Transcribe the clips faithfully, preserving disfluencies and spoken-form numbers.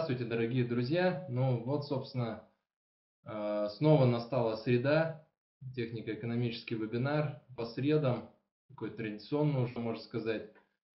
Здравствуйте, дорогие друзья. Ну вот, собственно, э, снова настала среда, технико-экономический вебинар по средам, такой традиционный уже, можно сказать.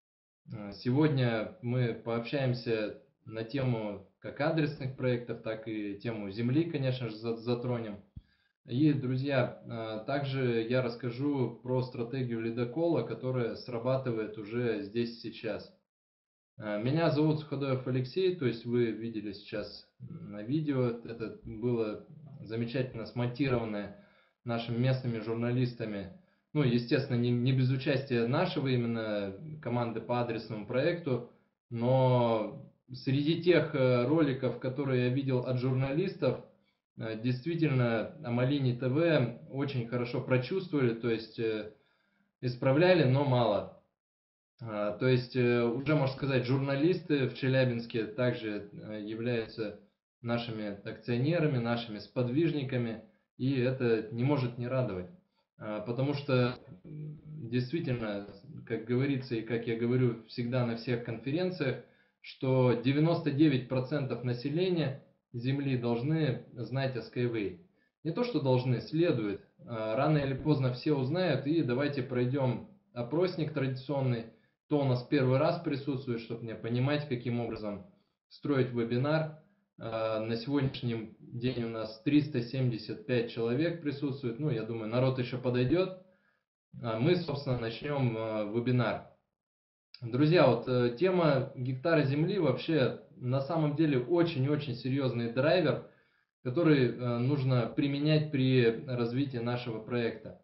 Э, Сегодня мы пообщаемся на тему как адресных проектов, так и тему Земли, конечно же, за- затронем. И, друзья, э, также я расскажу про стратегию ледокола, которая срабатывает уже здесь и сейчас. Э, Меня зовут Суходоев Алексей, то есть вы видели сейчас на видео, это было замечательно смонтированное нашими местными журналистами. Ну, естественно, не, не без участия нашего именно команды по адресному проекту, но среди тех э, роликов, которые я видел от журналистов, э, действительно Амалини ТВ очень хорошо прочувствовали, то есть э, исправляли, но мало. А, То есть э, уже, можно сказать, журналисты в Челябинске также э, являются нашими акционерами, нашими сподвижниками, и это не может не радовать. А, Потому что м, действительно, как говорится и как я говорю всегда на всех конференциях, что девяносто девять процентов населения Земли должны знать о Skyway. Не то, что должны, следует. А, Рано или поздно все узнают, и давайте пройдем опросник традиционный, кто у нас первый раз присутствует, чтобы мне понимать, каким образом строить вебинар. А, На сегодняшний день у нас триста семьдесят пять человек присутствует. Ну, я думаю, народ еще подойдет. А Мы, собственно, начнем а, вебинар. Друзья, вот э, тема гектара земли вообще на самом деле очень-очень серьезный драйвер, который э, нужно применять при развитии нашего проекта.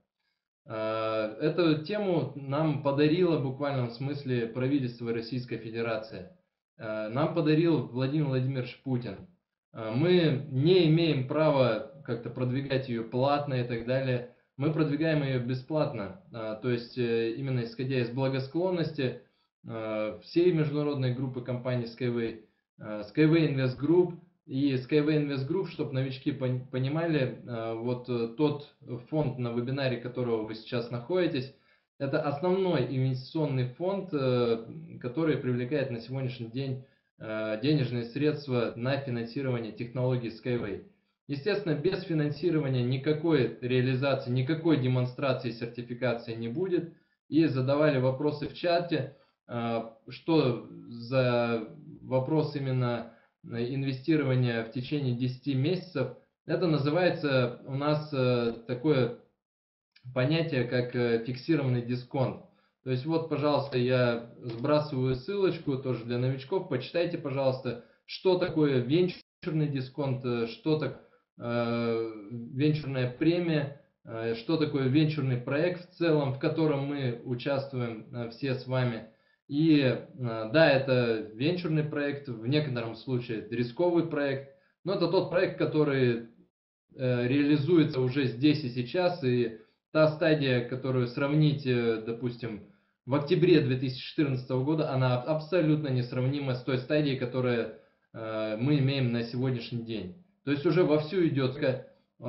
Э, Эту тему нам подарило в буквальном смысле правительство Российской Федерации. Э, Нам подарил Владимир Владимирович Путин. Э, Мы не имеем права как-то продвигать ее платно и так далее. Мы продвигаем ее бесплатно. Э, То есть э, именно исходя из благосклонности э, всей международной группы компаний Skyway, э, Skyway Invest Group и Skyway Invest Group, чтобы новички пон- понимали, э, вот э, тот фонд, на вебинаре которого вы сейчас находитесь, это основной инвестиционный фонд, э, который привлекает на сегодняшний день э, денежные средства на финансирование технологий Skyway. Естественно, без финансирования никакой реализации, никакой демонстрации сертификации не будет. И задавали вопросы в чате, э, что за вопрос именно инвестирования в течение десяти месяцев. Это называется у нас э, такое понятие, как э, фиксированный дисконт. То есть вот, пожалуйста, я сбрасываю ссылочку тоже для новичков. Почитайте, пожалуйста, что такое венчурный дисконт, э, что такое э, венчурная премия, э, что такое венчурный проект в целом, в котором мы участвуем э, все с вами. И э, да, это венчурный проект, в некотором случае рисковый проект, но это тот проект, который э, реализуется уже здесь и сейчас, и та стадия, которую сравнить, э, допустим, в октябре две тысячи четырнадцатого года, она абсолютно несравнима с той стадией, которую э, мы имеем на сегодняшний день. То есть уже вовсю идет, э,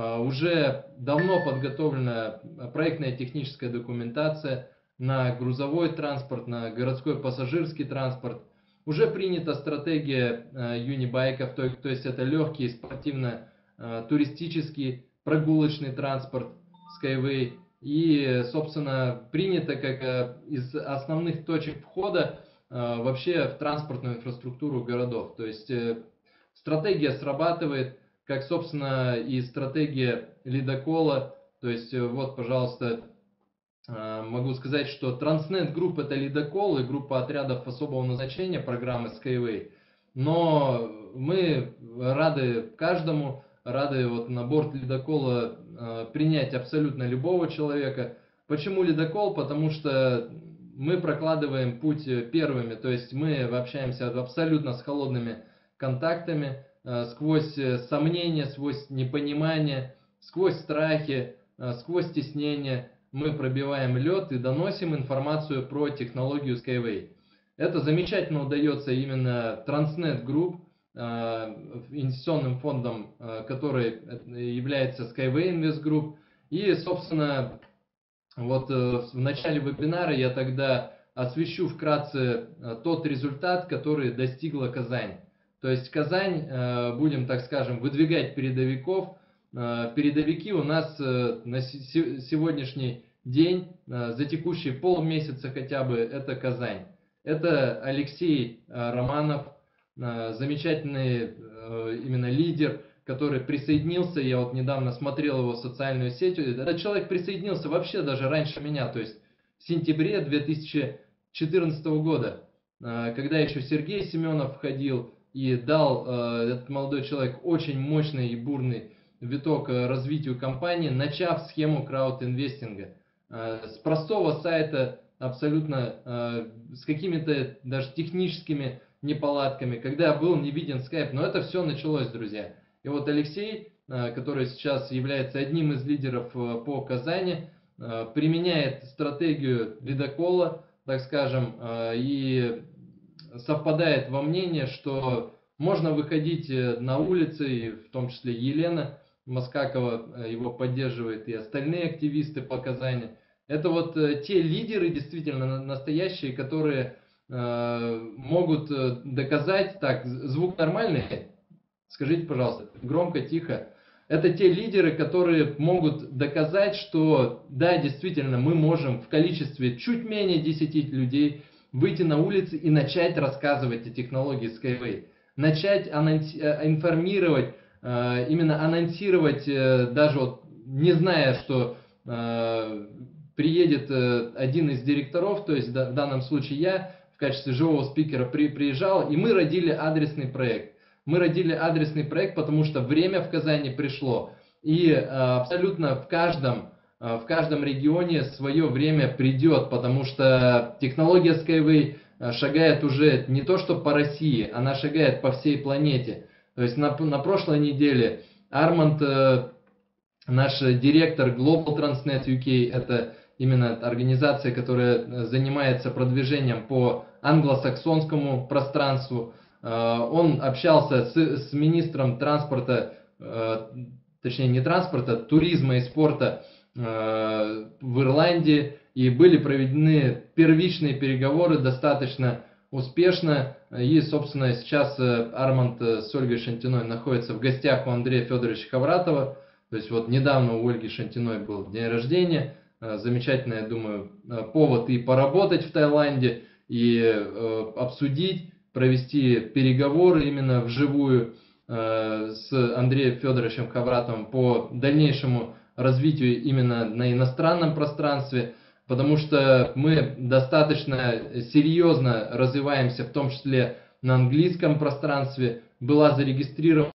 уже давно подготовлена проектная техническая документация на грузовой транспорт, на городской пассажирский транспорт. Уже принята стратегия э, юнибайков, то, то есть это легкий спортивно-туристический прогулочный транспорт Skyway. И, собственно, принято как э, из основных точек входа э, вообще в транспортную инфраструктуру городов. То есть э, стратегия срабатывает, как, собственно, и стратегия ледокола. То есть э, вот, пожалуйста, э, могу сказать, что Transnet Group это ледокол и группа отрядов особого назначения программы Skyway. Но мы рады каждому, рады вот на борт ледокола э, принять абсолютно любого человека. Почему ледокол? Потому что мы прокладываем путь первыми, то есть мы общаемся абсолютно с холодными контактами, э, сквозь сомнения, сквозь непонимание, сквозь страхи, э, сквозь стеснение мы пробиваем лед и доносим информацию про технологию Skyway. Это замечательно удается именно Transnet Group, инвестиционным фондом, который является Skyway Invest Group. И, собственно, вот в начале вебинара я тогда освещу вкратце тот результат, который достигла Казань. То есть Казань, будем, так скажем, выдвигать передовиков. Передовики у нас на сегодняшний день, за текущие полмесяца хотя бы, это Казань. Это Алексей Романов, замечательный именно лидер, который присоединился, я вот недавно смотрел его социальную сеть, этот человек присоединился вообще даже раньше меня, то есть в сентябре две тысячи четырнадцатого года, когда еще Сергей Семенов входил и дал этот молодой человек очень мощный и бурный виток развитию компании, начав схему краудинвестинга. С простого сайта, абсолютно с какими-то даже техническими неполадками, когда был не виден скайп, но это все началось, друзья. И вот Алексей, который сейчас является одним из лидеров по Казани, применяет стратегию ледокола, так скажем, и совпадает во мнении, что можно выходить на улицы, и в том числе Елена Маскакова его поддерживает, и остальные активисты по Казани. Это вот те лидеры, действительно настоящие, которые могут доказать... Так, звук нормальный? Скажите, пожалуйста, громко, тихо. Это те лидеры, которые могут доказать, что да, действительно, мы можем в количестве чуть менее десяти людей выйти на улицы и начать рассказывать о технологии Skyway. Начать анонси- информировать, именно анонсировать, даже вот не зная, что приедет один из директоров, то есть в данном случае я в качестве живого спикера при, приезжал, и мы родили адресный проект. Мы родили адресный проект, потому что время в Казани пришло. И абсолютно в каждом, в каждом регионе свое время придет, потому что технология Skyway шагает уже не то что по России, она шагает по всей планете. То есть на, на прошлой неделе Арманд, наш директор Global Transnet ю кей, это именно организация, которая занимается продвижением по англосаксонскому пространству, он общался с, с министром транспорта, точнее не транспорта, туризма и спорта в Ирландии, и были проведены первичные переговоры достаточно успешно. И, собственно, сейчас Арманд с Ольгой Шантиной находится в гостях у Андрея Федоровича Хавратова. То есть вот недавно у Ольги Шантиной был день рождения. Замечательный, я думаю, повод и поработать в Таиланде, и обсудить, провести переговоры именно вживую э, с Андреем Федоровичем Хавратовым по дальнейшему развитию именно на иностранном пространстве, потому что мы достаточно серьезно развиваемся, в том числе на английском пространстве. Была зарегистрирована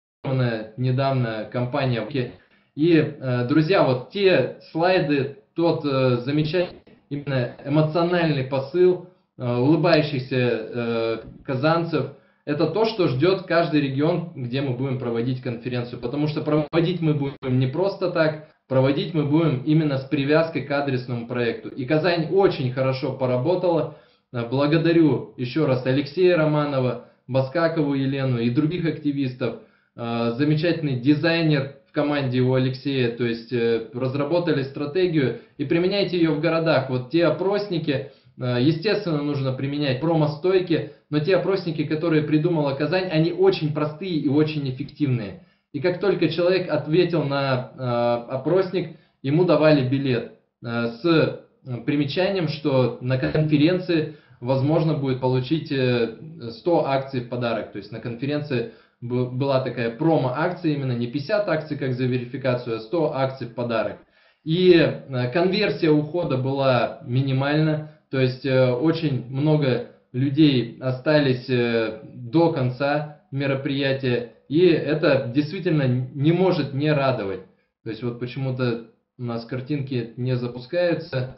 недавно компания. И, э, друзья, вот те слайды, тот э, замечательный именно эмоциональный посыл улыбающихся э, казанцев, это то, что ждет каждый регион, где мы будем проводить конференцию. Потому что проводить мы будем не просто так, проводить мы будем именно с привязкой к адресному проекту. И Казань очень хорошо поработала. Благодарю еще раз Алексея Романова, Баскакову Елену и других активистов. Э, замечательный дизайнер в команде у Алексея, то есть э, разработали стратегию и применяйте ее в городах. Вот те опросники, естественно, нужно применять промо-стойки, но те опросники, которые придумала Казань, они очень простые и очень эффективные. И как только человек ответил на э, опросник, ему давали билет э, с примечанием, что на конференции возможно будет получить э, сто акций в подарок. То есть на конференции была такая промо-акция, именно не пятьдесят акций, как за верификацию, а сто акций в подарок. И э, конверсия ухода была минимальна. То есть э, очень много людей остались э, до конца мероприятия, и это действительно не может не радовать. То есть вот почему-то у нас картинки не запускаются.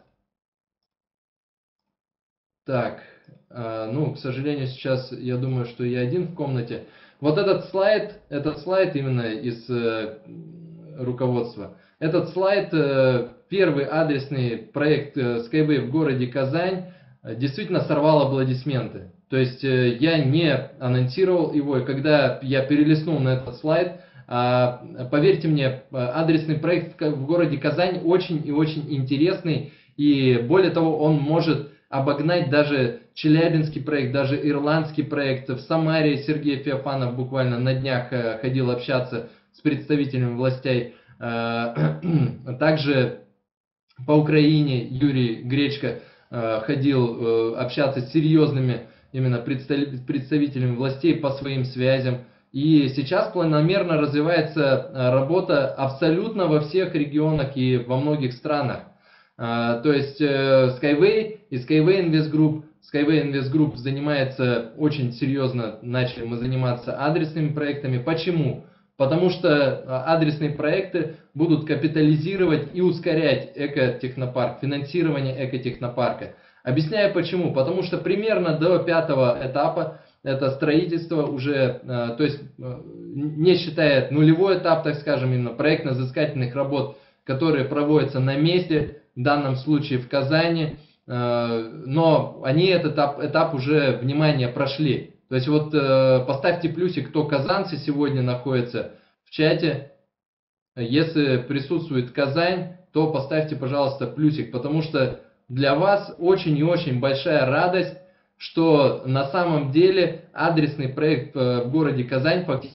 Так, э, ну, к сожалению, сейчас я думаю, что я один в комнате. Вот этот слайд, этот слайд именно из э, руководства. Этот слайд, э, первый адресный проект э, Skyway в городе Казань, э, действительно сорвал аплодисменты. То есть э, я не анонсировал его, и когда я перелистнул на этот слайд, э, поверьте мне, адресный проект в городе Казань очень и очень интересный, и более того, он может обогнать даже челябинский проект, даже ирландский проект. В Самаре Сергей Феофанов буквально на днях ходил общаться с представителями властей. Также по Украине Юрий Гречко ходил общаться с серьезными именно представителями властей по своим связям. И сейчас планомерно развивается работа абсолютно во всех регионах и во многих странах. То есть Skyway и Skyway Invest Group, Skyway Invest Group занимается очень серьезно, начали мы заниматься адресными проектами. Почему? Потому что адресные проекты будут капитализировать и ускорять экотехнопарк, финансирование экотехнопарка. Объясняю почему. Потому что примерно до пятого этапа это строительство уже, то есть не считая нулевой этап, так скажем, именно проектно-взыскательных работ, которые проводятся на месте, в данном случае в Казани, но они этот этап, этап уже, внимание, прошли. То есть вот поставьте плюсик, кто казанцы сегодня находится в чате. Если присутствует Казань, то поставьте, пожалуйста, плюсик, потому что для вас очень и очень большая радость, что на самом деле адресный проект в городе Казань фактически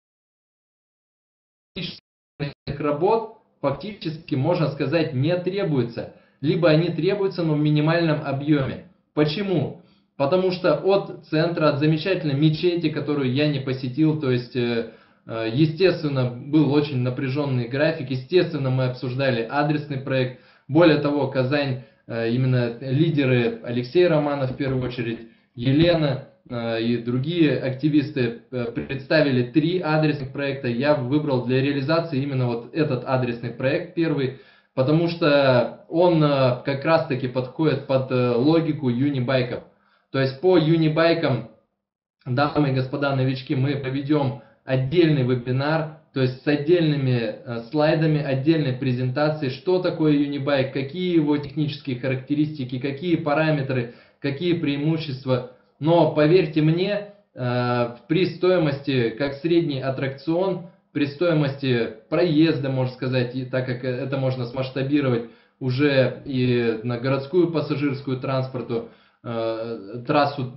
работ фактически, можно сказать, не требуется. Либо они требуются, но в минимальном объеме. Почему? Потому что от центра, от замечательной мечети, которую я не посетил, то есть, естественно, был очень напряженный график, естественно, мы обсуждали адресный проект. Более того, Казань, именно лидеры, Алексей Романов в первую очередь, Елена и другие активисты представили три адресных проекта. Я выбрал для реализации именно вот этот адресный проект первый, потому что он как раз таки подходит под логику юнибайков. То есть по юнибайкам, дамы и господа новички, мы проведем отдельный вебинар, то есть с отдельными слайдами, отдельной презентацией, что такое юнибайк, какие его технические характеристики, какие параметры, какие преимущества. Но поверьте мне, при стоимости, как средний аттракцион, при стоимости проезда, можно сказать, и так как это можно смасштабировать уже и на городскую пассажирскую транспорту, трассу,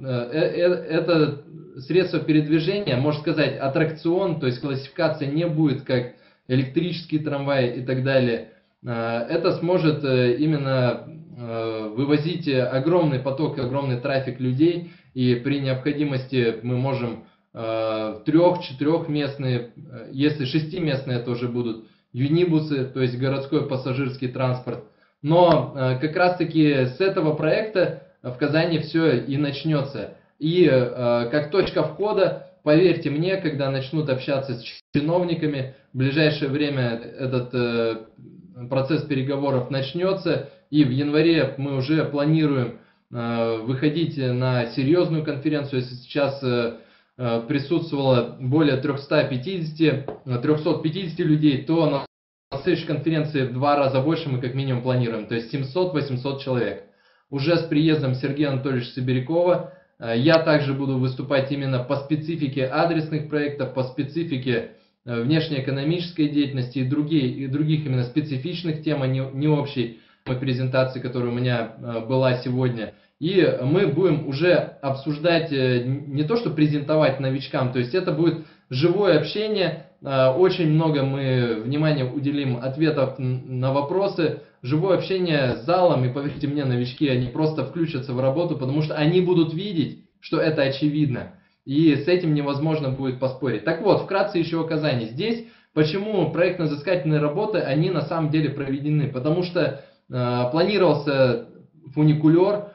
это средство передвижения, можно сказать, аттракцион, то есть классификация не будет как электрический трамвай и так далее. Это сможет именно вывозить огромный поток, огромный трафик людей, и при необходимости мы можем трех-четырехместные, если шестиместные тоже будут юнибусы, то есть городской пассажирский транспорт. Но как раз таки с этого проекта в Казани все и начнется. И как точка входа, поверьте мне, когда начнут общаться с чиновниками, в ближайшее время этот процесс переговоров начнется, и в январе мы уже планируем выходить на серьезную конференцию. Если сейчас присутствовало более трёхсот пятидесяти, трёхсот пятидесяти людей, то на следующей конференции в два раза больше мы как минимум планируем, то есть семьсот-восемьсот человек. Уже с приездом Сергея Анатольевича Сибирякова я также буду выступать именно по специфике адресных проектов, по специфике внешнеэкономической деятельности и, другие, и других именно специфичных тем, а не, не общей презентации, которая у меня была сегодня. И мы будем уже обсуждать, не то что презентовать новичкам, то есть это будет живое общение, очень много мы внимания уделим ответов на вопросы, живое общение с залом, и поверьте мне, новички, они просто включатся в работу, потому что они будут видеть, что это очевидно, и с этим невозможно будет поспорить. Так вот, вкратце еще о Казани. Здесь, почему проектно-взыскательные работы, они на самом деле проведены, потому что э, планировался фуникулер,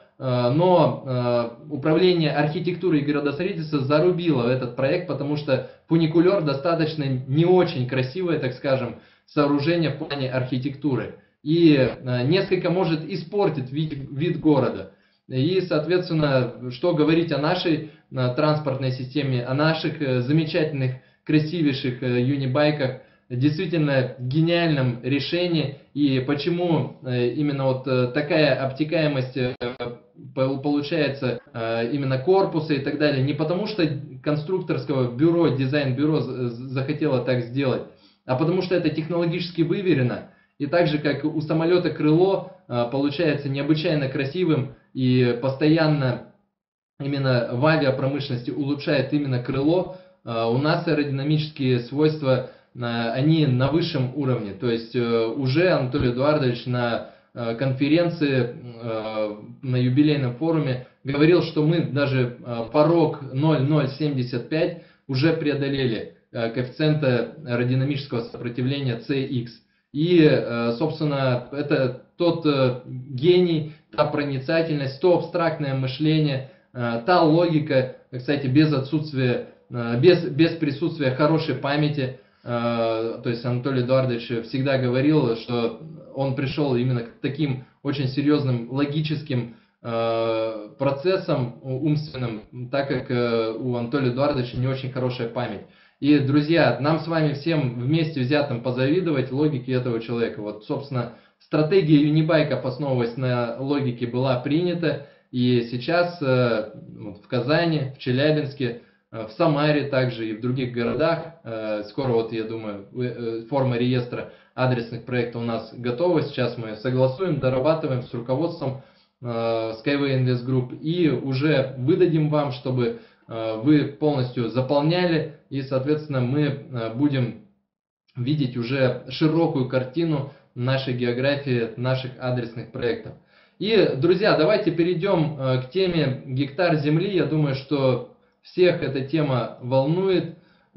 но управление архитектурой и градостроительства зарубило этот проект, потому что фуникулер достаточно не очень красивое, так скажем, сооружение в плане архитектуры. И несколько может испортить вид, вид города. И, соответственно, что говорить о нашей транспортной системе, о наших замечательных, красивейших юнибайках, действительно гениальном решении, и почему именно вот такая обтекаемость получается именно корпуса и так далее, не потому что конструкторского бюро, дизайн-бюро захотело так сделать, а потому что это технологически выверено, и так же как у самолета крыло получается необычайно красивым и постоянно именно в авиапромышленности улучшает именно крыло, у нас аэродинамические свойства, они на высшем уровне. То есть уже Анатолий Эдуардович на конференции, на юбилейном форуме говорил, что мы даже порог ноль целых ноль семьдесят пять уже преодолели коэффициента аэродинамического сопротивления си икс. И, собственно, это тот гений, та проницательность, то абстрактное мышление, та логика, кстати, без отсутствия, без, без присутствия хорошей памяти. То есть Анатолий Эдуардович всегда говорил, что он пришел именно к таким очень серьезным логическим процессам умственным, так как у Анатолия Эдуардовича не очень хорошая память. И, друзья, нам с вами всем вместе взятым позавидовать логике этого человека. Вот, собственно, стратегия Юнибайк, основываясь на логике, была принята. И сейчас в Казани, в Челябинске, в Самаре также и в других городах, скоро, вот я думаю, форма реестра адресных проектов у нас готова. Сейчас мы согласуем, дорабатываем с руководством Skyway Invest Group и уже выдадим вам, чтобы вы полностью заполняли, и, соответственно, мы будем видеть уже широкую картину нашей географии, наших адресных проектов. И, друзья, давайте перейдем к теме гектар земли. Я думаю, что всех эта тема волнует.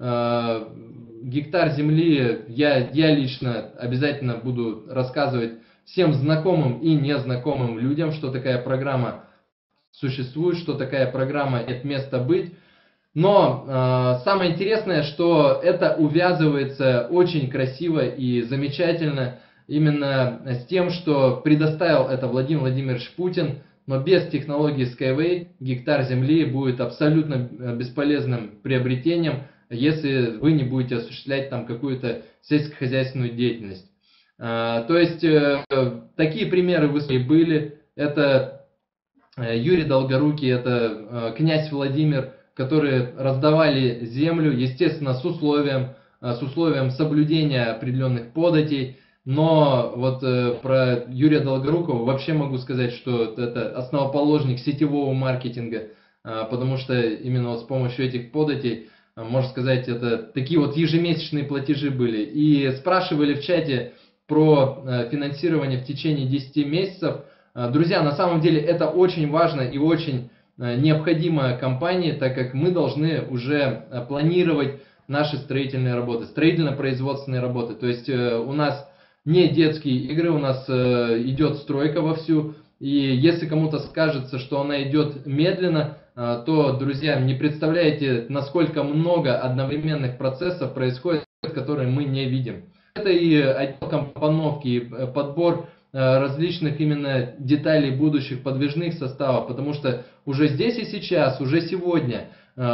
Гектар земли я, я лично обязательно буду рассказывать всем знакомым и незнакомым людям, что такая программа существует, что такая программа «Это место быть». Но э, самое интересное, что это увязывается очень красиво и замечательно именно с тем, что предоставил это Владимир Владимирович Путин, но без технологии Skyway гектар земли будет абсолютно бесполезным приобретением, если вы не будете осуществлять там какую-то сельскохозяйственную деятельность. Э, то есть э, такие примеры в истории были. Это Юрий Долгорукий, это э, князь Владимир, которые раздавали землю, естественно, с условием, с условием соблюдения определенных податей. Но вот э, про Юрия Долгорукова вообще могу сказать, что это основоположник сетевого маркетинга, э, потому что именно вот с помощью этих податей, э, можно сказать, это такие вот ежемесячные платежи были. И спрашивали в чате про э, финансирование в течение десяти месяцев. Э, друзья, на самом деле это очень важно и очень необходимо компании, так как мы должны уже планировать наши строительные работы, строительно-производственные работы. То есть у нас не детские игры, у нас идет стройка вовсю. И если кому-то скажется, что она идет медленно, то, друзья, не представляете, насколько много одновременных процессов происходит, которые мы не видим. Это и отдел компоновки, и подбор различных именно деталей будущих подвижных составов, потому что уже здесь и сейчас, уже сегодня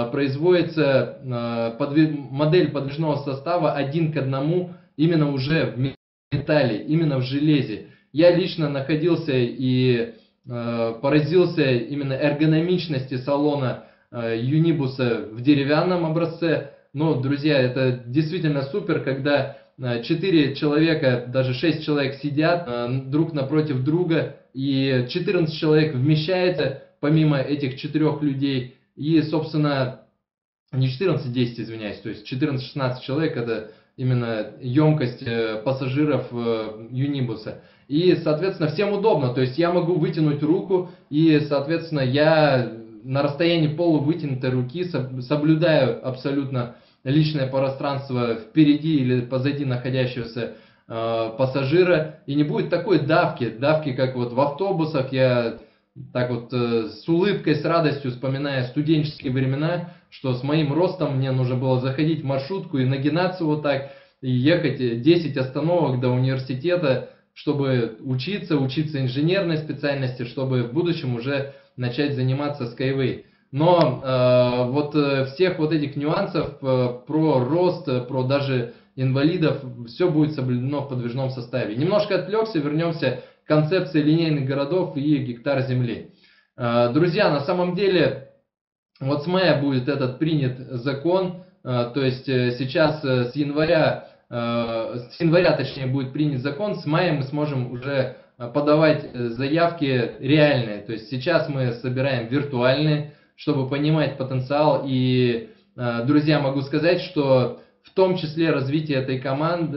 производится модель подвижного состава один к одному именно уже в металле, именно в железе. Я лично находился и поразился именно эргономичности салона Юнибуса в деревянном образце. Но, друзья, это действительно супер, когда четыре человека, даже шесть человек сидят друг напротив друга, и четырнадцать человек вмещается помимо этих четырех людей. И, собственно, не четырнадцать, десять, извиняюсь, то есть четырнадцать-шестнадцать человек — это именно емкость пассажиров Юнибуса. И, соответственно, всем удобно, то есть я могу вытянуть руку, и, соответственно, я на расстоянии полувытянутой руки соблюдаю абсолютно личное пространство впереди или позади находящегося э, пассажира, и не будет такой давки, давки, как вот в автобусах. Я так вот э, с улыбкой, с радостью вспоминая студенческие времена, что с моим ростом мне нужно было заходить в маршрутку и нагинаться вот так, и ехать десять остановок до университета, чтобы учиться, учиться инженерной специальности, чтобы в будущем уже начать заниматься Skyway. Но э, вот э, всех вот этих нюансов э, про рост, э, про даже инвалидов, все будет соблюдено в подвижном составе. Немножко отвлекся, вернемся к концепции линейных городов и гектар земли. Э, друзья, на самом деле, вот с мая будет этот принят закон, э, то есть э, сейчас э, с января, э, с января точнее будет принят закон, с мая мы сможем уже подавать заявки реальные. То есть сейчас мы собираем виртуальные, чтобы понимать потенциал. И, друзья, могу сказать, что в том числе развитие этой команды,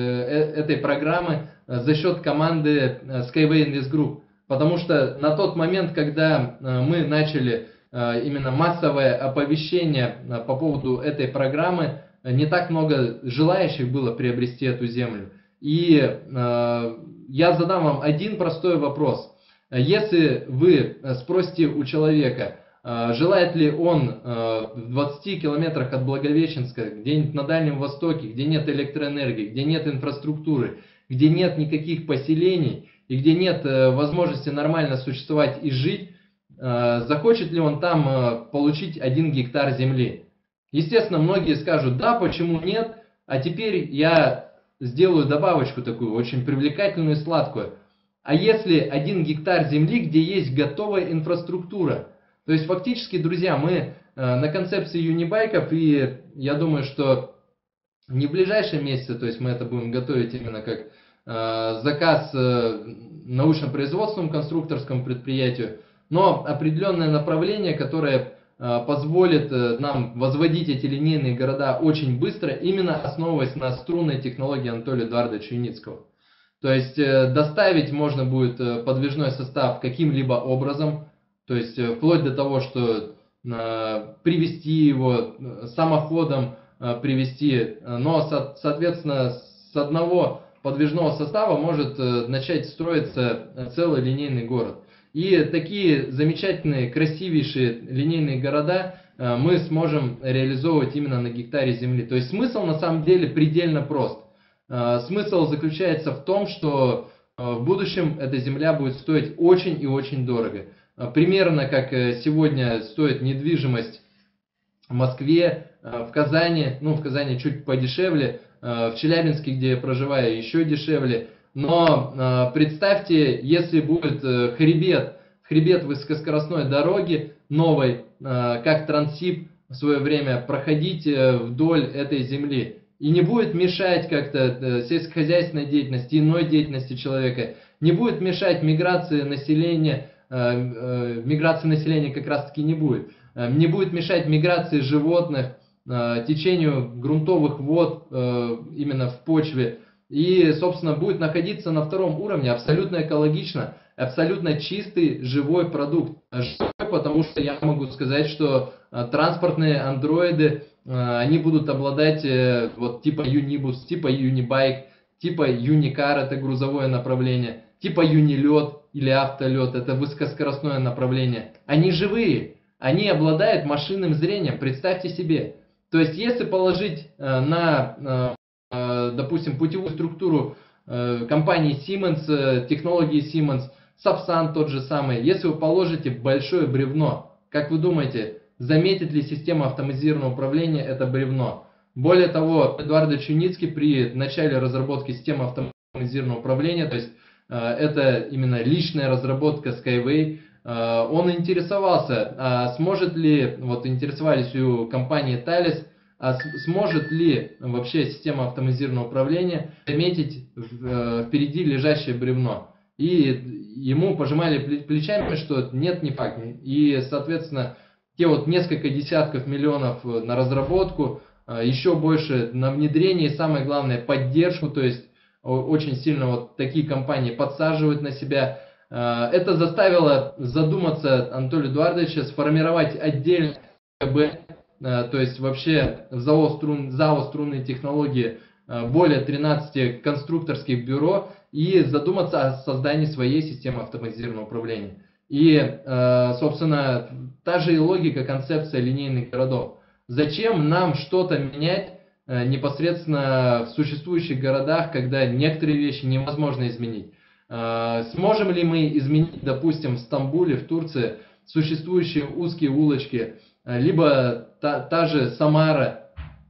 этой программы за счет команды Skyway Invest Group. Потому что на тот момент, когда мы начали именно массовое оповещение по поводу этой программы, не так много желающих было приобрести эту землю. И э, я задам вам один простой вопрос. Если вы спросите у человека, э, желает ли он э, в двадцати километрах от Благовещенска, где-нибудь на Дальнем Востоке, где нет электроэнергии, где нет инфраструктуры, где нет никаких поселений и где нет э, возможности нормально существовать и жить, э, захочет ли он там э, получить один гектар земли? Естественно, многие скажут, да, почему нет, а теперь я сделаю добавочку такую, очень привлекательную и сладкую. А если один гектар земли, где есть готовая инфраструктура? То есть фактически, друзья, мы э, на концепции юнибайков, и я думаю, что не в ближайшие месяцы, то есть мы это будем готовить именно как э, заказ э, научно-производственному конструкторскому предприятию, но определенное направление, которое позволит нам возводить эти линейные города очень быстро, именно основываясь на струнной технологии Анатолия Эдуардовича Юницкого. То есть доставить можно будет подвижной состав каким-либо образом, то есть вплоть до того, что привезти его самоходом, привезти, но соответственно с одного подвижного состава может начать строиться целый линейный город. И такие замечательные, красивейшие линейные города мы сможем реализовывать именно на гектаре земли. То есть смысл на самом деле предельно прост. Смысл заключается в том, что в будущем эта земля будет стоить очень и очень дорого. Примерно как сегодня стоит недвижимость в Москве, в Казани, ну в Казани чуть подешевле, в Челябинске, где я проживаю, еще дешевле. Но э, представьте, если будет э, хребет, хребет высокоскоростной дороги новой, э, как Транссиб в свое время, проходить э, вдоль этой земли. И не будет мешать как-то э, сельскохозяйственной деятельности, иной деятельности человека. Не будет мешать миграции населения, э, э, миграции населения как раз таки не будет. Э, не будет мешать миграции животных, э, течению грунтовых вод э, именно в почве. И, собственно, будет находиться на втором уровне абсолютно экологично, абсолютно чистый, живой продукт. Живой, потому что я могу сказать, что э, транспортные андроиды, э, они будут обладать э, вот типа Юнибус, типа Юнибайк, типа Юникар, это грузовое направление, типа Юнилет или Автолет, это высокоскоростное направление. Они живые, они обладают машинным зрением, представьте себе. То есть, если положить э, на... Э, допустим, путевую структуру компании Siemens, технологии Siemens, Сапсан тот же самый, если вы положите большое бревно, как вы думаете, заметит ли система автоматизированного управления это бревно? Более того, Эдуардович Юницкий при начале разработки системы автоматизированного управления, то есть это именно личная разработка Skyway, он интересовался, а сможет ли, вот интересовались у компании Thales, а сможет ли вообще система автоматизированного управления заметить впереди лежащее бревно. И ему пожимали плечами, что нет, не факт. И, соответственно, те вот несколько десятков миллионов на разработку, еще больше на внедрение и, самое главное, поддержку, то есть очень сильно вот такие компании подсаживают на себя. Это заставило задуматься Анатолия Эдуардовича, сформировать отдельно КБ, то есть вообще в ЗАО, струн, ЗАО «Струнные технологии» более тринадцати конструкторских бюро и задуматься о создании своей системы автоматизированного управления. И, собственно, та же и логика, концепция линейных городов. Зачем нам что-то менять непосредственно в существующих городах, когда некоторые вещи невозможно изменить? Сможем ли мы изменить, допустим, в Стамбуле, в Турции, существующие узкие улочки, либо та, та же Самара,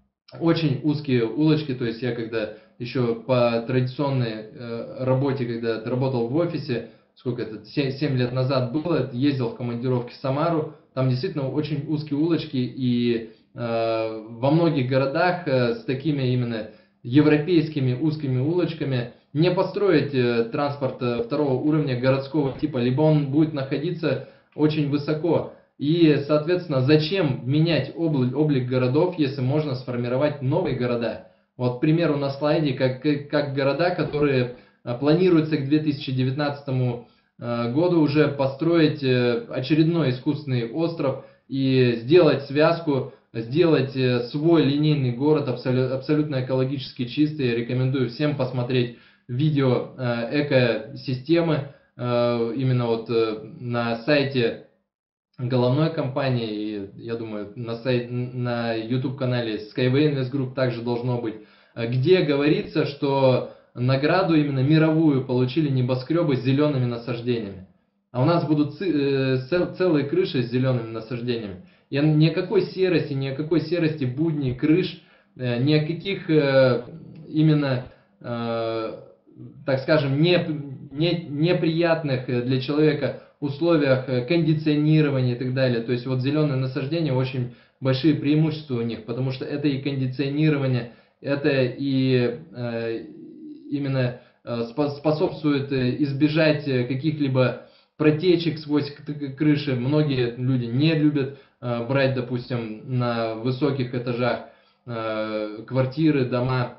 очень узкие улочки, то есть я когда еще по традиционной э, работе, когда работал в офисе, сколько это, семь лет назад было, ездил в командировки в Самару, там действительно очень узкие улочки, и э, во многих городах э, с такими именно европейскими узкими улочками, не построить э, транспорт э, второго уровня городского типа, либо он будет находиться очень высоко. И, соответственно, зачем менять обли- облик городов, если можно сформировать новые города? Вот, к примеру, на слайде, как, как города, которые э, планируются к две тысячи девятнадцатому э, году уже построить э, очередной искусственный остров и сделать связку, сделать э, свой линейный город абсолю- абсолютно экологически чистый. Я рекомендую всем посмотреть видео э, экосистемы э, именно вот э, на сайте головной компании, и я думаю на, сайт, на YouTube-канале Skyway Invest Group также должно быть, где говорится, что награду именно мировую получили небоскребы с зелеными насаждениями. А у нас будут э, целые крыши с зелеными насаждениями. И ни о какой серости, ни о какой серости будней, крыш, э, ни о каких э, именно, э, так скажем, не, не, неприятных для человека условиях кондиционирования и так далее. То есть вот зеленые насаждения очень большие преимущества у них, потому что это и кондиционирование, это и э, именно э, способствует избежать каких-либо протечек сквозь крыши. Многие люди не любят э, брать, допустим, на высоких этажах э, квартиры, дома.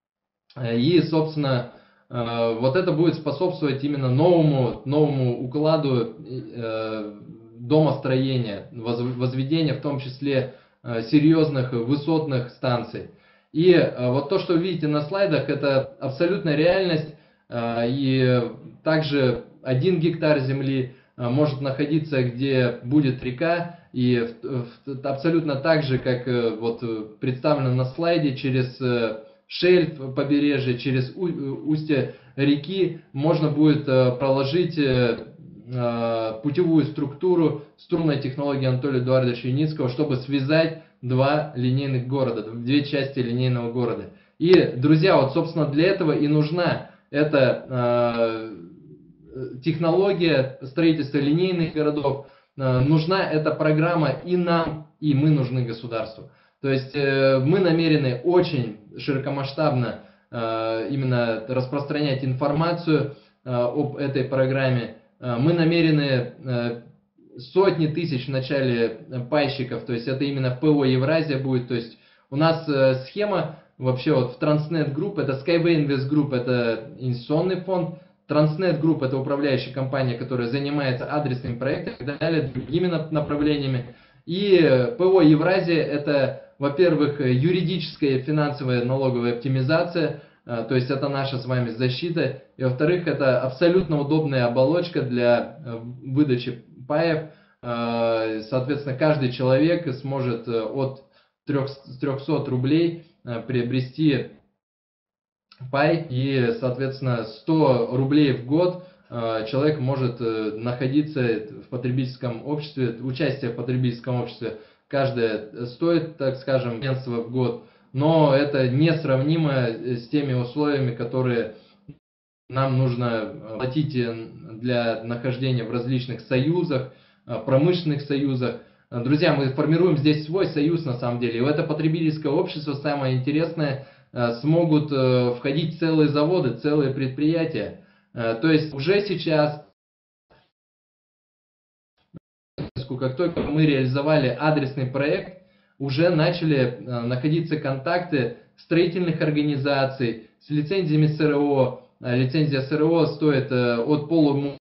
И, собственно, вот это будет способствовать именно новому, новому укладу э, домостроения, возведения в том числе э, серьезных высотных станций. И э, вот то, что вы видите на слайдах, это абсолютная реальность. Э, и также один гектар земли э, может находиться, где будет река. И в, в, абсолютно так же, как э, вот представлено на слайде, через э, шельф побережья, через устье реки можно будет проложить путевую структуру струнной технологии Анатолия Эдуардовича Юницкого, чтобы связать два линейных города, две части линейного города. И, друзья, вот, собственно, для этого и нужна эта технология строительства линейных городов, нужна эта программа и нам, и мы нужны государству. То есть мы намерены очень широкомасштабно э, именно распространять информацию э, об этой программе. Э, мы намерены э, сотни тысяч в начале пайщиков, то есть это именно ПО Евразия будет. То есть у нас э, схема вообще вот в Transnet Group, это Skyway Invest Group, это инвестиционный фонд, Transnet Group это управляющая компания, которая занимается адресными проектами и так далее, другими направлениями. И ПО Евразия это, во-первых, юридическая и финансовая налоговая оптимизация, то есть это наша с вами защита. И во-вторых, это абсолютно удобная оболочка для выдачи паев. Соответственно, каждый человек сможет от трёхсот рублей приобрести пай. И, соответственно, сто рублей в год человек может находиться в потребительском обществе, участие в потребительском обществе. Каждое стоит, так скажем, членство в год, но это несравнимо с теми условиями, которые нам нужно платить для нахождения в различных союзах, промышленных союзах. Друзья, мы формируем здесь свой союз на самом деле. И в это потребительское общество, самое интересное, смогут входить целые заводы, целые предприятия. То есть уже сейчас, как только мы реализовали адресный проект, уже начали находиться контакты строительных организаций с лицензиями СРО. Лицензия СРО стоит от полумиллиона.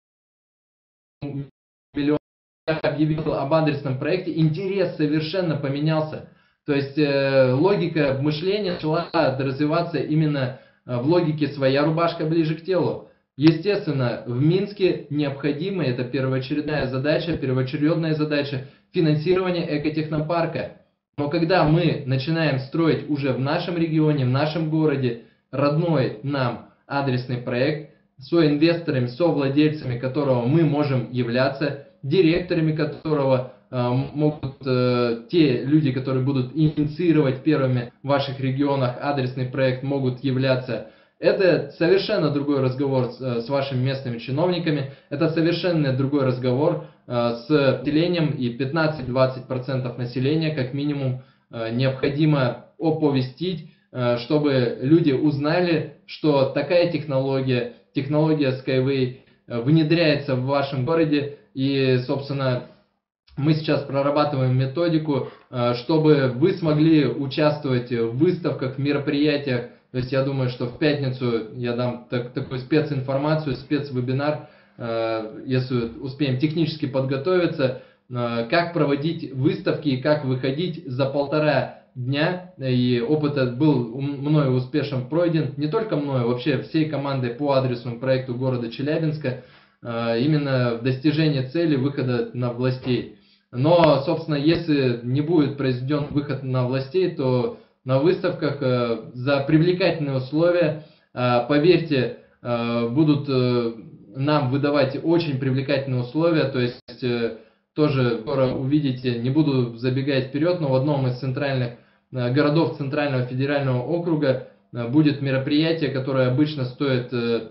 Я объявил об адресном проекте, интерес совершенно поменялся. То есть логика мышления начала развиваться именно в логике «своя рубашка ближе к телу». Естественно, в Минске необходимо, это первоочередная задача, первоочередная задача финансирования экотехнопарка. Но когда мы начинаем строить уже в нашем регионе, в нашем городе, родной нам адресный проект, соинвесторами, совладельцами которого мы можем являться, директорами которого э, могут э, те люди, которые будут инициировать первыми в ваших регионах адресный проект, могут являться. Это совершенно другой разговор с, с вашими местными чиновниками, это совершенно другой разговор э, с населением, и пятнадцать-двадцать процентов населения как минимум э, необходимо оповестить чтобы люди узнали, что такая технология, технология Skyway внедряется в вашем городе. И, собственно, мы сейчас прорабатываем методику, чтобы вы смогли участвовать в выставках, в мероприятиях. То есть я думаю, что в пятницу я дам так, такую специнформацию, спецвебинар, если успеем технически подготовиться, как проводить выставки и как выходить за полтора дня. И опыт этот был мною успешно пройден, не только мною, вообще всей командой по адресному проекту города Челябинска, именно в достижении цели выхода на властей. Но, собственно, если не будет произведен выход на властей, то на выставках за привлекательные условия, поверьте, будут нам выдавать очень привлекательные условия. То есть тоже скоро увидите, не буду забегать вперед, но в одном из центральных городов Центрального федерального округа будет мероприятие, которое обычно стоит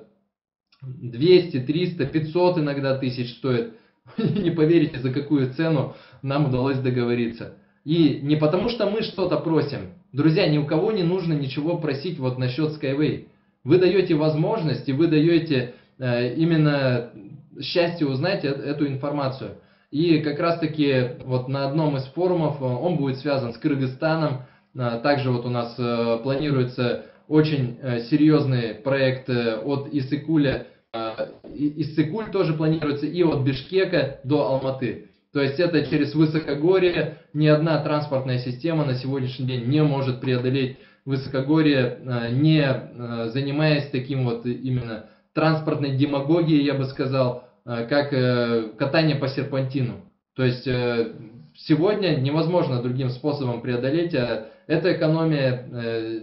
двести, триста, пятьсот иногда тысяч стоит. Не поверите, за какую цену нам удалось договориться. И не потому, что мы что-то просим. Друзья, ни у кого не нужно ничего просить вот насчет Skyway. Вы даете возможность, и вы даете э, именно счастье узнать эту информацию. И как раз таки вот на одном из форумов, он будет связан с Кыргызстаном. Также вот у нас э, планируется очень э, серьезный проект э, от Иссыкуля. Иссыкуль тоже планируется, и от Бишкека до Алматы. То есть это через высокогорье. Ни одна транспортная система на сегодняшний день не может преодолеть высокогорье, не занимаясь таким вот именно транспортной демагогией, я бы сказал, как катание по серпантину. То есть сегодня невозможно другим способом преодолеть, а это экономия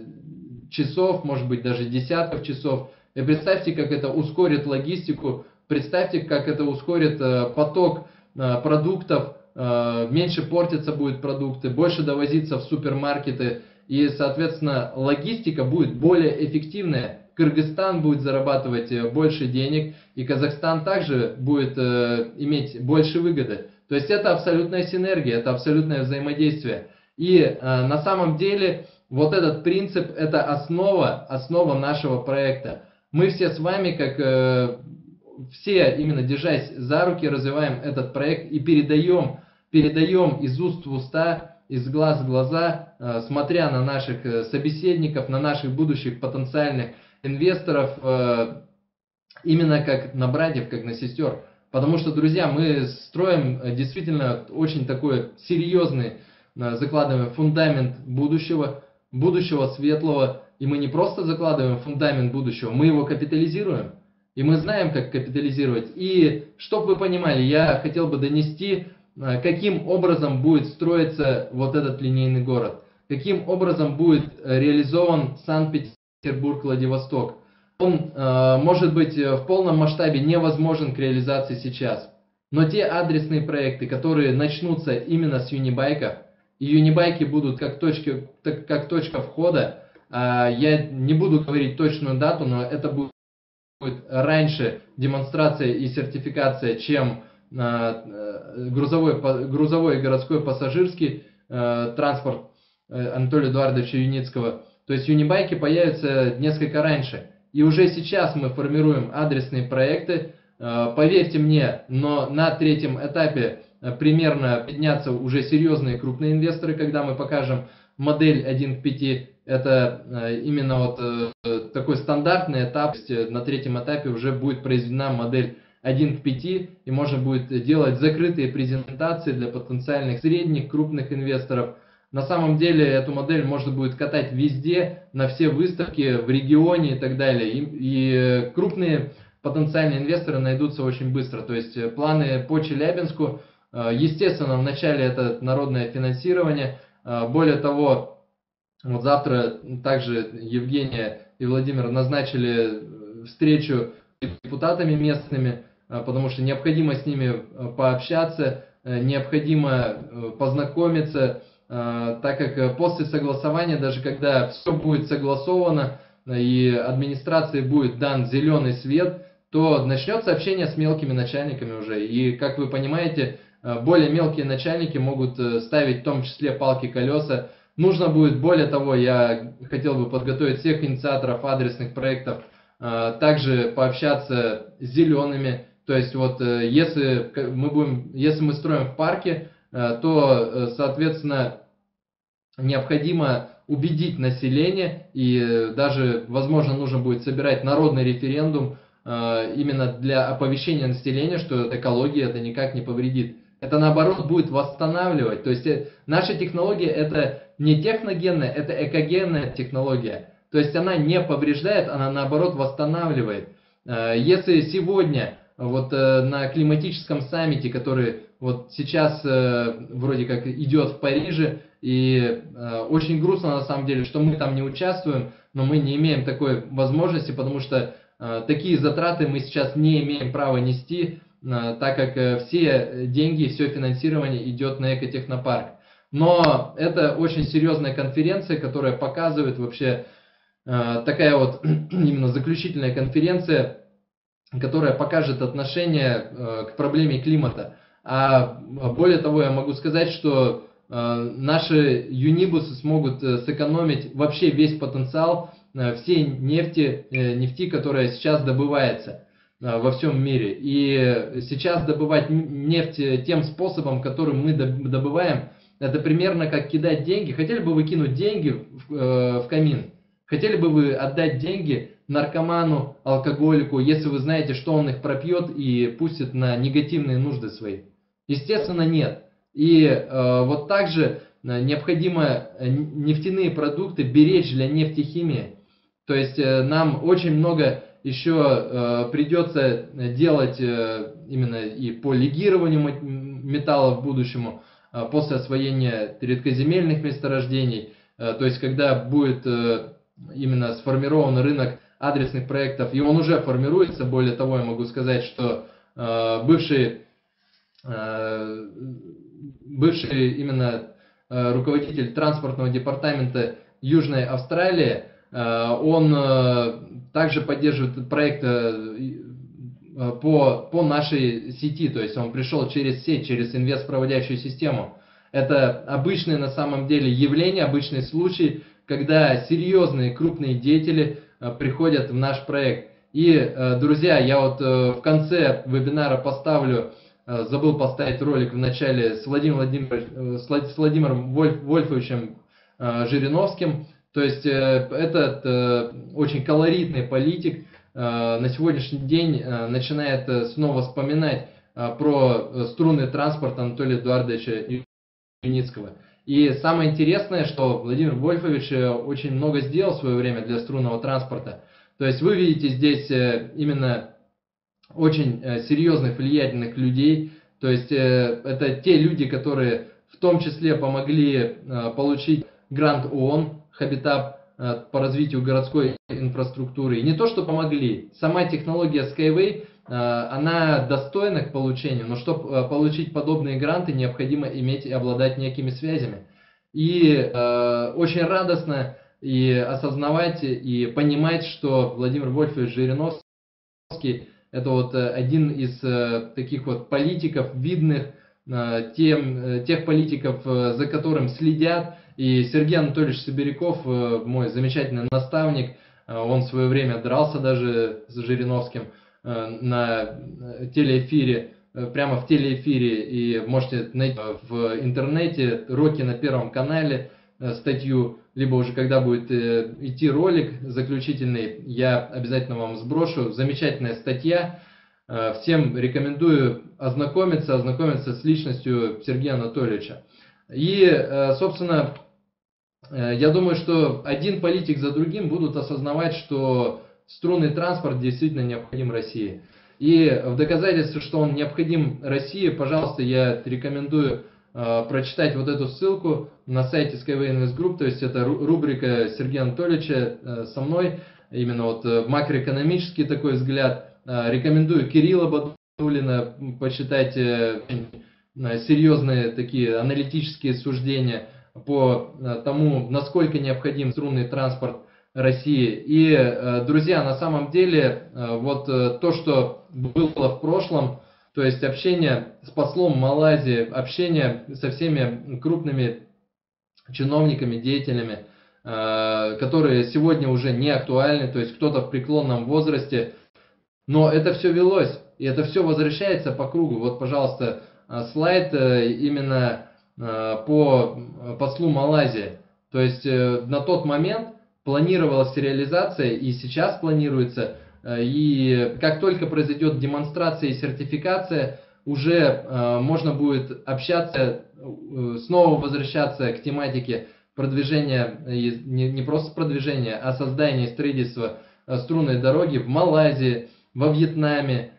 часов, может быть даже десятков часов. И представьте, как это ускорит логистику, представьте, как это ускорит поток продуктов, меньше портиться будут продукты, больше довозиться в супермаркеты, и, соответственно, логистика будет более эффективная. Кыргызстан будет зарабатывать больше денег, и Казахстан также будет иметь больше выгоды. То есть это абсолютная синергия, это абсолютное взаимодействие. И на самом деле вот этот принцип – это основа, основа нашего проекта. Мы все с вами, как э, все, именно держась за руки, развиваем этот проект и передаем, передаем из уст в уста, из глаз в глаза, э, смотря на наших собеседников, на наших будущих потенциальных инвесторов, э, именно как на братьев, как на сестер. Потому что, друзья, мы строим действительно очень такой серьезный, э, закладываем фундамент будущего, будущего светлого. И мы не просто закладываем фундамент будущего, мы его капитализируем. И мы знаем, как капитализировать. И, чтобы вы понимали, я хотел бы донести, каким образом будет строиться вот этот линейный город. Каким образом будет реализован Санкт-Петербург-Владивосток. Он, может быть, в полном масштабе невозможен к реализации сейчас. Но те адресные проекты, которые начнутся именно с юнибайков, и юнибайки будут как, точки, как точка входа. Я не буду говорить точную дату, но это будет раньше демонстрация и сертификация, чем грузовой, грузовой и городской пассажирский транспорт Анатолия Эдуардовича Юницкого. То есть юнибайки появятся несколько раньше. И уже сейчас мы формируем адресные проекты. Поверьте мне, но на третьем этапе примерно поднятся уже серьезные крупные инвесторы, когда мы покажем модель один к пяти. Это именно вот такой стандартный этап. На третьем этапе уже будет произведена модель один к пяти, и можно будет делать закрытые презентации для потенциальных средних, крупных инвесторов. На самом деле эту модель можно будет катать везде, на все выставки, в регионе и так далее. И, и крупные потенциальные инвесторы найдутся очень быстро. То есть планы по Челябинску, естественно, вначале это народное финансирование. Более того, вот завтра также Евгения и Владимир назначили встречу с депутатами местными, потому что необходимо с ними пообщаться, необходимо познакомиться, так как после согласования, даже когда все будет согласовано и администрации будет дан зеленый свет, то начнется общение с мелкими начальниками уже. И, как вы понимаете, более мелкие начальники могут ставить в том числе палки-колеса Нужно будет, более того, я хотел бы подготовить всех инициаторов адресных проектов, также пообщаться с зелеными. То есть вот если мы будем, если мы строим в парке, то, соответственно, необходимо убедить население, и даже, возможно, нужно будет собирать народный референдум именно для оповещения населения, что экология это никак не повредит. Это наоборот будет восстанавливать. То есть наша технология это не техногенная, это экогенная технология. То есть она не повреждает, она наоборот восстанавливает. Если сегодня вот на климатическом саммите, который вот сейчас вроде как идет в Париже, и очень грустно на самом деле, что мы там не участвуем, но мы не имеем такой возможности, потому что такие затраты мы сейчас не имеем права нести, так как все деньги, все финансирование идет на экотехнопарк. Но это очень серьезная конференция, которая показывает вообще, такая вот именно заключительная конференция, которая покажет отношение к проблеме климата. А более того, я могу сказать, что наши юнибусы смогут сэкономить вообще весь потенциал всей нефти, нефти, которая сейчас добывается во всем мире. И сейчас добывать нефть тем способом, которым мы добываем, это примерно как кидать деньги. Хотели бы вы кинуть деньги в камин? Хотели бы вы отдать деньги наркоману, алкоголику, если вы знаете, что он их пропьет и пустит на негативные нужды свои? Естественно, нет. И э, вот также необходимо нефтяные продукты беречь для нефтехимии. То есть э, нам очень много еще э, придется делать э, именно и по легированию металлов в будущем, э, после освоения редкоземельных месторождений. Э, то есть когда будет э, именно сформирован рынок адресных проектов, и он уже формируется. Более того, я могу сказать, что э, бывший э, бывший именно э, руководитель транспортного департамента Южной Австралии, э, он э, также поддерживает проект э, по, по нашей сети, то есть он пришел через сеть, через инвестпроводящую систему. Это обычное на самом деле явление, обычный случай, когда серьезные крупные деятели э, приходят в наш проект. И, э, друзья, я вот э, в конце вебинара поставлю, забыл поставить ролик в начале с Владимиром, Владимир, с Владимиром Вольф, Вольфовичем Жириновским. То есть этот очень колоритный политик на сегодняшний день начинает снова вспоминать про струнный транспорт Анатолия Эдуардовича Юницкого. И самое интересное, что Владимир Вольфович очень много сделал в свое время для струнного транспорта. То есть вы видите здесь именно очень серьезных, влиятельных людей. То есть это те люди, которые в том числе помогли получить грант ООН Хабитаб по развитию городской инфраструктуры. И не то, что помогли. Сама технология Skyway, она достойна к получению, но чтобы получить подобные гранты, необходимо иметь и обладать некими связями. И очень радостно и осознавать, и понимать, что Владимир Вольфович Жириновский это вот один из таких вот политиков видных, тем, тех политиков, за которым следят. И Сергей Анатольевич Сибиряков, мой замечательный наставник, он в свое время дрался даже с Жириновским на телеэфире, прямо в телеэфире. И можете найти в интернете «Роки на Первом канале» статью, либо уже когда будет э, идти ролик заключительный, я обязательно вам сброшу. Замечательная статья. Э, всем рекомендую ознакомиться, ознакомиться с личностью Сергея Анатольевича. И, э, собственно, э, я думаю, что один политик за другим будут осознавать, что струнный транспорт действительно необходим России. И в доказательство, что он необходим России, пожалуйста, я рекомендую прочитать вот эту ссылку на сайте Skyway Invest Group, то есть это рубрика Сергея Анатольевича со мной, именно вот макроэкономический такой взгляд. Рекомендую Кирилла Бадулина почитать серьезные такие аналитические суждения по тому, насколько необходим струнный транспорт России. И, друзья, на самом деле, вот то, что было в прошлом, то есть общение с послом Малайзии, общение со всеми крупными чиновниками, деятелями, которые сегодня уже не актуальны, то есть кто-то в преклонном возрасте, но это все велось, и это все возвращается по кругу. Вот, пожалуйста, слайд именно по послу Малайзии. То есть на тот момент планировалась реализация, и сейчас планируется, и как только произойдет демонстрация и сертификация, уже можно будет общаться, снова возвращаться к тематике продвижения, не просто продвижения, а создания и строительства струнной дороги в Малайзии, во Вьетнаме,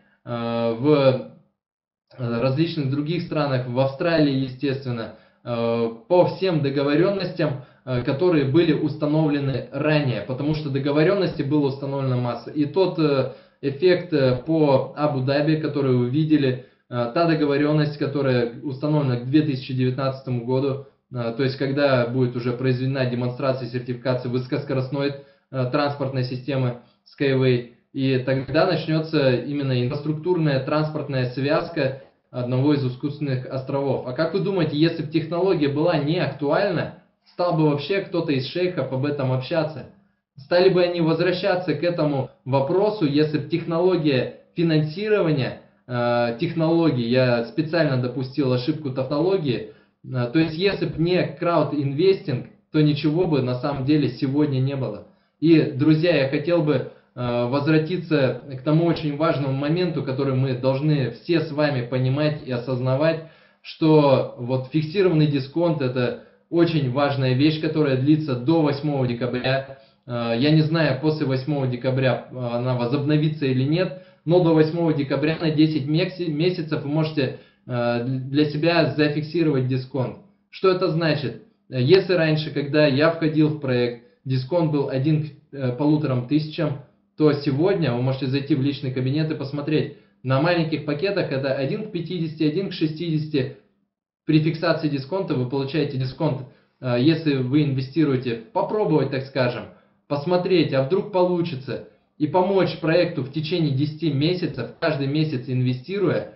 в различных других странах, в Австралии, естественно, по всем договоренностям, которые были установлены ранее, потому что договоренности была установлена масса. И тот эффект по Абу-Даби, который вы видели, та договоренность, которая установлена к две тысячи девятнадцатому году, то есть когда будет уже произведена демонстрация сертификации высокоскоростной транспортной системы Skyway, и тогда начнется именно инфраструктурная транспортная связка одного из искусственных островов. А как вы думаете, если бы технология была не актуальна, стал бы вообще кто-то из шейхов об этом общаться? Стали бы они возвращаться к этому вопросу, если бы технология финансирования, э, технологий, я специально допустил ошибку тавтологии, э, то есть если бы не краудинвестинг, то ничего бы на самом деле сегодня не было. И, друзья, я хотел бы возвратиться к тому очень важному моменту, который мы должны все с вами понимать и осознавать, что вот фиксированный дисконт — это очень важная вещь, которая длится до восьмого декабря. Я не знаю, после восьмого декабря она возобновится или нет, но до восьмого декабря на десять месяцев вы можете для себя зафиксировать дисконт. Что это значит? Если раньше, когда я входил в проект, дисконт был один к полуторам тысячам, то сегодня вы можете зайти в личный кабинет и посмотреть. На маленьких пакетах это один к пятидесяти, один к шестидесяти. При фиксации дисконта вы получаете дисконт, если вы инвестируете, попробовать, так скажем, посмотреть, а вдруг получится, и помочь проекту в течение десяти месяцев, каждый месяц инвестируя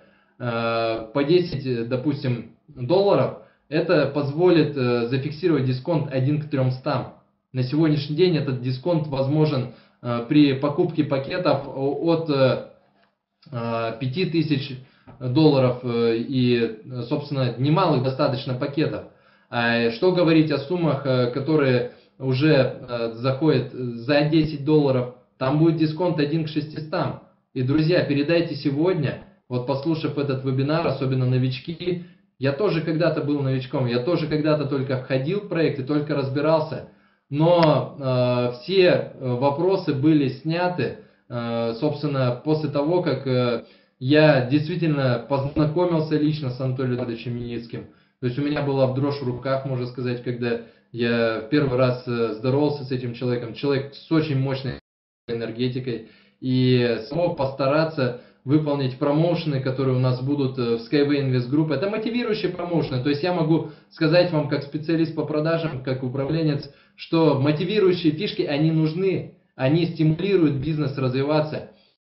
по десять, допустим, долларов, это позволит зафиксировать дисконт один к трёмстам. На сегодняшний день этот дисконт возможен при покупке пакетов от пяти тысяч долларов и, собственно, немалых достаточно пакетов. А что говорить о суммах, которые уже заходят за десять долларов, там будет дисконт один к шестистам. И, друзья, передайте сегодня, вот послушав этот вебинар, особенно новички, я тоже когда-то был новичком, я тоже когда-то только входил в проект и только разбирался. Но э, все вопросы были сняты, э, собственно, после того, как э, я действительно познакомился лично с Анатолием Эдуардовичем Миницким. То есть у меня была дрожь в руках, можно сказать, когда я в первый раз э, здоровался с этим человеком. Человек с очень мощной энергетикой. И смог постараться выполнить промоушены, которые у нас будут в Skyway Invest Group. Это мотивирующие промоушены. То есть я могу сказать вам, как специалист по продажам, как управленец, что мотивирующие фишки, они нужны. Они стимулируют бизнес развиваться.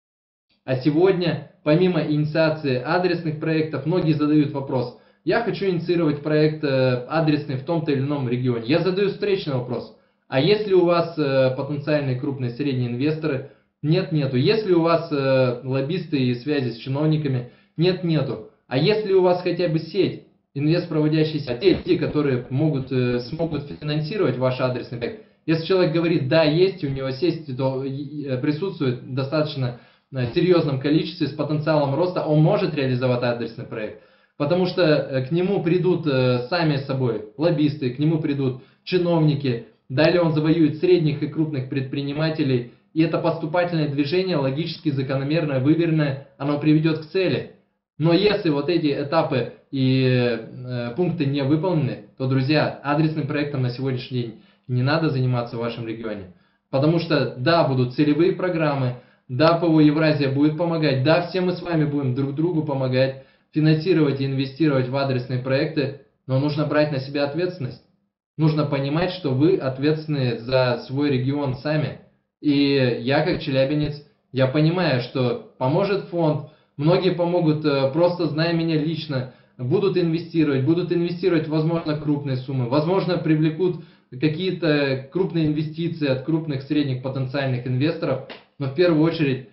А сегодня, помимо инициации адресных проектов, многие задают вопрос: я хочу инициировать проект адресный в том-то или ином регионе. Я задаю встречный вопрос: а если у вас потенциальные крупные средние инвесторы? Нет, нету. Если у вас э, лоббисты и связи с чиновниками? Нет, нету. А если у вас хотя бы сеть, инвестпроводящие сети, те, которые могут, э, смогут финансировать ваш адресный проект? Если человек говорит, да, есть, у него сеть, то э, присутствует в достаточно э, серьезном количестве, с потенциалом роста, он может реализовать адресный проект. Потому что э, к нему придут э, сами собой лоббисты, к нему придут чиновники, далее он завоюет средних и крупных предпринимателей. И это поступательное движение, логически закономерное, выверенное, оно приведет к цели. Но если вот эти этапы и э, пункты не выполнены, то, друзья, адресным проектом на сегодняшний день не надо заниматься в вашем регионе. Потому что, да, будут целевые программы, да, ПО Евразия будет помогать, да, все мы с вами будем друг другу помогать, финансировать и инвестировать в адресные проекты, но нужно брать на себя ответственность. Нужно понимать, что вы ответственны за свой регион сами. И я, как челябинец, я понимаю, что поможет фонд, многие помогут, просто зная меня лично, будут инвестировать, будут инвестировать, возможно, крупные суммы, возможно, привлекут какие-то крупные инвестиции от крупных, средних потенциальных инвесторов, но в первую очередь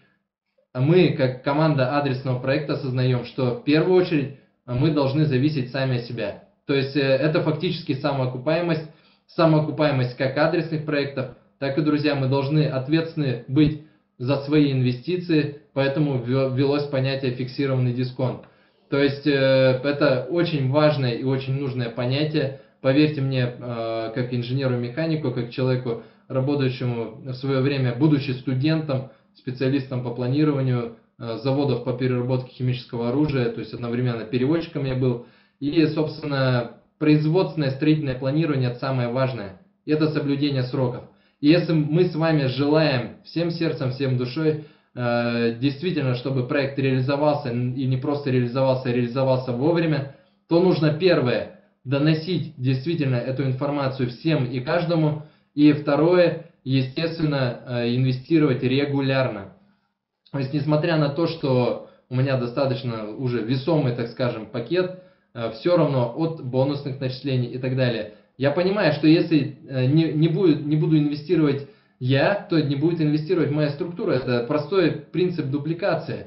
мы, как команда адресного проекта, осознаем, что в первую очередь мы должны зависеть сами от себя. То есть это фактически самоокупаемость, самоокупаемость как адресных проектов, так и, друзья, мы должны ответственны быть за свои инвестиции, поэтому ввелось понятие фиксированный дисконт. То есть это очень важное и очень нужное понятие. Поверьте мне, как инженеру-механику, как человеку, работающему в свое время, будучи студентом, специалистом по планированию заводов по переработке химического оружия, то есть одновременно переводчиком я был. И, собственно, производственное строительное планирование – это самое важное. Это соблюдение сроков. И если мы с вами желаем всем сердцем, всем душой, действительно, чтобы проект реализовался, и не просто реализовался, а реализовался вовремя, то нужно первое – доносить действительно эту информацию всем и каждому, и второе – естественно, инвестировать регулярно. То есть, несмотря на то, что у меня достаточно уже весомый, так скажем, пакет, все равно от бонусных начислений и так далее. Я понимаю, что если не, не, будет, не буду инвестировать я, то не будет инвестировать моя структура. Это простой принцип дупликации.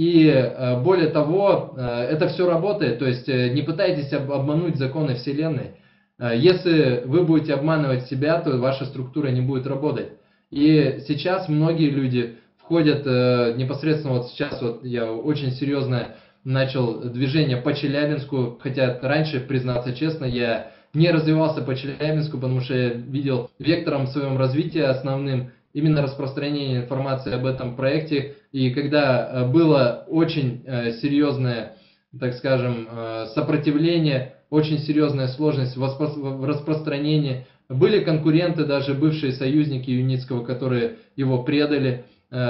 И более того, это все работает. То есть не пытайтесь обмануть законы Вселенной. Если вы будете обманывать себя, то ваша структура не будет работать. И сейчас многие люди входят непосредственно, вот сейчас вот я очень серьезно начал движение по Челябинску, хотя раньше, признаться честно, я не развивался по Челябинску, потому что я видел вектором в своем развитии основным именно распространение информации об этом проекте. И когда было очень серьезное, так скажем, сопротивление, очень серьезная сложность в распространении, были конкуренты, даже бывшие союзники Юницкого, которые его предали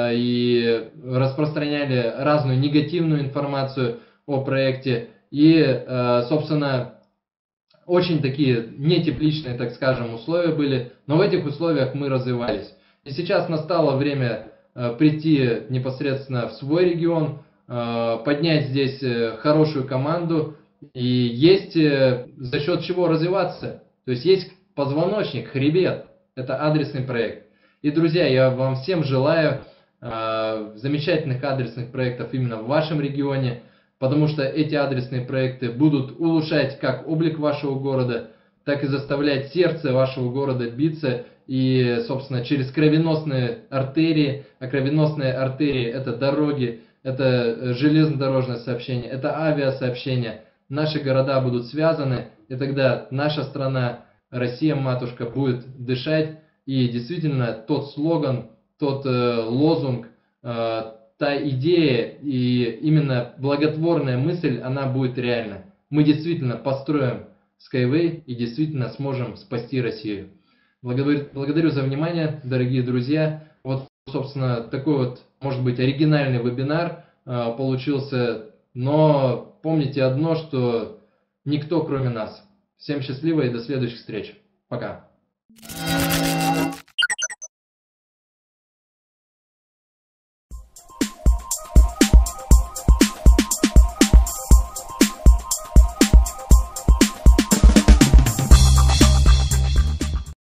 и распространяли разную негативную информацию о проекте. И, собственно, очень такие нетепличные, так скажем, условия были, но в этих условиях мы развивались. И сейчас настало время прийти непосредственно в свой регион, поднять здесь хорошую команду, и есть за счет чего развиваться. То есть есть позвоночник, хребет, это адресный проект. И, друзья, я вам всем желаю замечательных адресных проектов именно в вашем регионе, потому что эти адресные проекты будут улучшать как облик вашего города, так и заставлять сердце вашего города биться. И, собственно, через кровеносные артерии, а кровеносные артерии – это дороги, это железнодорожное сообщение, это авиасообщение. Наши города будут связаны, и тогда наша страна, Россия-матушка, будет дышать. И действительно, тот слоган, тот э, лозунг, э, та идея и именно благотворная мысль, она будет реальна. Мы действительно построим Skyway и действительно сможем спасти Россию. Благодарю, благодарю за внимание, дорогие друзья. Вот, собственно, такой вот, может быть, оригинальный вебинар э, получился. Но помните одно, что никто кроме нас. Всем счастливо и до следующих встреч. Пока.